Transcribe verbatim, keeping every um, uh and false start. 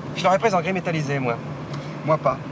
Je l'aurais prise en gris métallisé, moi. Moi pas.